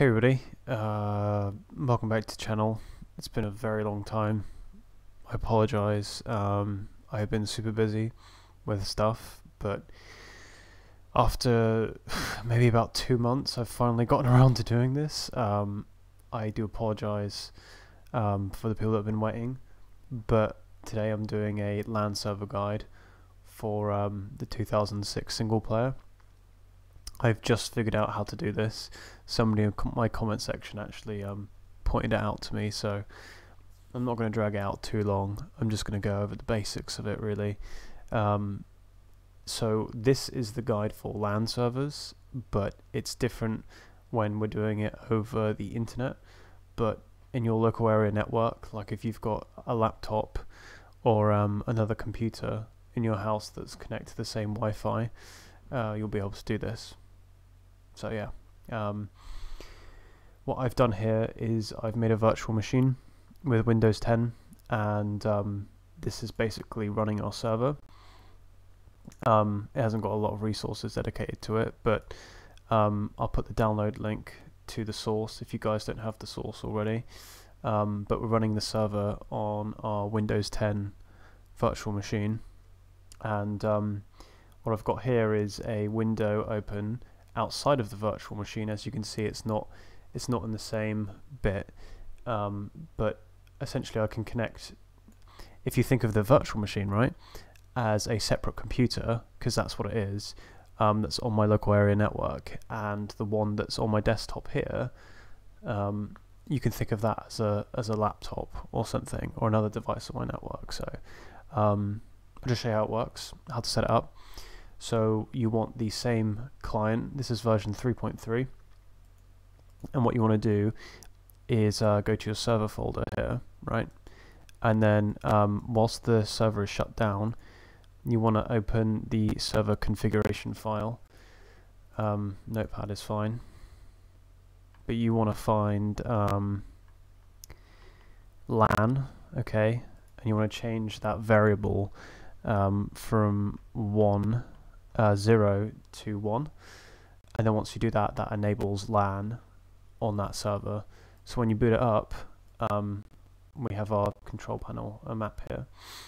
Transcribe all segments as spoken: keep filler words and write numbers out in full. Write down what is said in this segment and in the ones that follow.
Hey everybody, uh, welcome back to the channel. It's been a very long time. I apologise. Um, I've been super busy with stuff, but after maybe about two months, I've finally gotten around to doing this. Um, I do apologise um, for the people that have been waiting, but today I'm doing a LAN server guide for um, the two thousand six single player. I've just figured out how to do this. Somebody in my comment section actually um, pointed it out to me, so I'm not going to drag it out too long. I'm just going to go over the basics of it really. Um, so this is the guide for LAN servers, but it's different when we're doing it over the internet. But in your local area network, like if you've got a laptop or um, another computer in your house that's connected to the same Wi-Fi, uh, you'll be able to do this. So yeah, um, what I've done here is I've made a virtual machine with Windows ten, and um, this is basically running our server. Um, it hasn't got a lot of resources dedicated to it, but um, I'll put the download link to the source if you guys don't have the source already. Um, but we're running the server on our Windows ten virtual machine, and um, what I've got here is a window open outside of the virtual machine. As you can see, it's not it's not in the same bit, um, but essentially I can connect, if you think of the virtual machine, right, as a separate computer, because that's what it is, um, that's on my local area network, and the one that's on my desktop here, um, you can think of that as a as a laptop or something, or another device on my network. So um, I'll just show you how it works, how to set it up. So you want the same client. This is version three point three, and what you want to do is uh, go to your server folder here, right? And then um, whilst the server is shut down, you want to open the server configuration file. Um, Notepad is fine, but you want to find um, LAN, okay, and you want to change that variable um, from one. Uh, zero to one, and then once you do that, that enables LAN on that server. So when you boot it up, um, we have our control panel, a map here,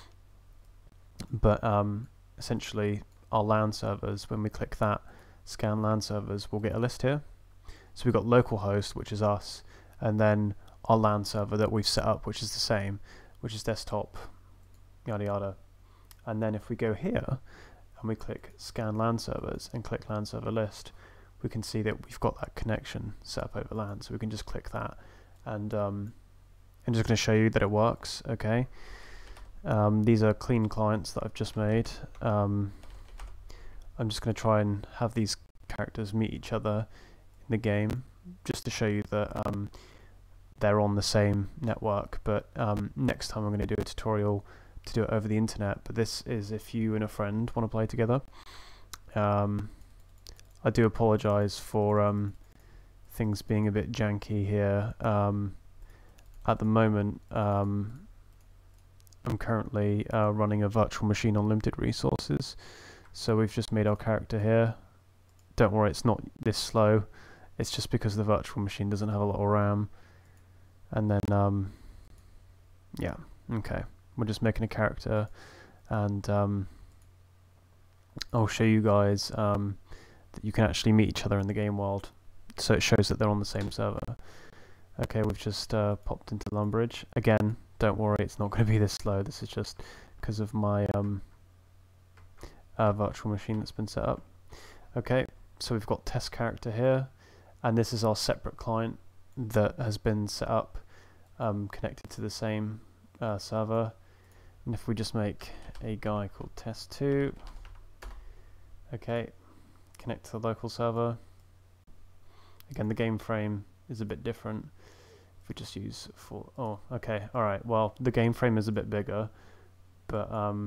but um, essentially our LAN servers, when we click that scan LAN servers, we'll get a list here. So we've got localhost, which is us, and then our LAN server that we've set up, which is the same, which is desktop, yada yada. And then if we go here and we click scan LAN servers and click LAN server list, we can see that we've got that connection set up over LAN. So we can just click that, and um, I'm just going to show you that it works. Okay, um, these are clean clients that I've just made. Um, I'm just going to try and have these characters meet each other in the game, just to show you that um, they're on the same network. But um, next time I'm going to do a tutorial to do it over the internet, but this is if you and a friend want to play together. Um, I do apologise for um, things being a bit janky here. Um, at the moment, um, I'm currently uh, running a virtual machine on limited resources, so we've just made our character here. Don't worry, it's not this slow, it's just because the virtual machine doesn't have a lot of RAM. And then, um, yeah, okay. We're just making a character, and um, I'll show you guys um, that you can actually meet each other in the game world, so it shows that they're on the same server. Okay, we've just uh, popped into Lumbridge. Again, don't worry, it's not going to be this slow. This is just because of my um, uh, virtual machine that's been set up. Okay, so we've got test character here, and this is our separate client that has been set up, um, connected to the same uh, server. And if we just make a guy called test two, okay, connect to the local server. Again, the game frame is a bit different. If we just use full, oh, okay, all right. Well, the game frame is a bit bigger, but um,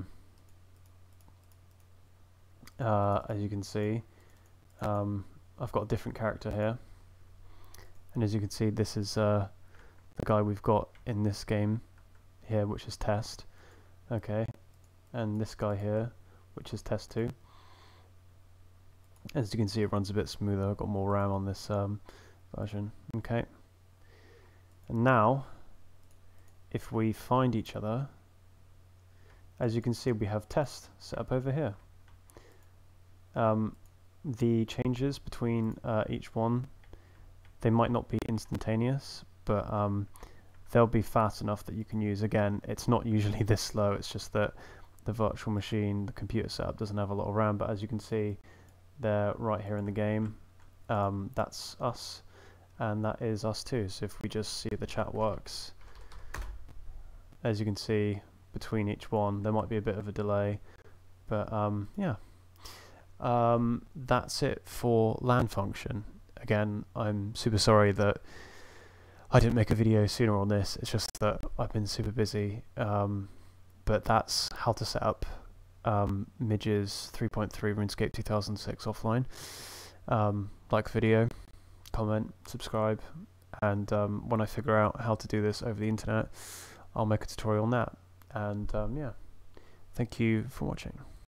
uh, as you can see, um, I've got a different character here, and as you can see, this is uh, the guy we've got in this game here, which is test. Okay, and this guy here, which is test two. As you can see, it runs a bit smoother. I've got more RAM on this um, version. Okay. And now, if we find each other, as you can see, we have test set up over here. Um, the changes between uh, each one, they might not be instantaneous, but um, they'll be fast enough that you can use. Again, it's not usually this slow, it's just that the virtual machine, the computer setup doesn't have a lot of RAM, but as you can see, they're right here in the game. Um, that's us, and that is us too. So if we just see if the chat works, as you can see, between each one, there might be a bit of a delay, but um, yeah. Um, that's it for LAN function. Again, I'm super sorry that I didn't make a video sooner on this. It's just that I've been super busy. Um, but that's how to set up um, Midge's three point three RuneScape two thousand six offline. Um, like the video, comment, subscribe, and um, when I figure out how to do this over the internet, I'll make a tutorial on that. And um, yeah, thank you for watching.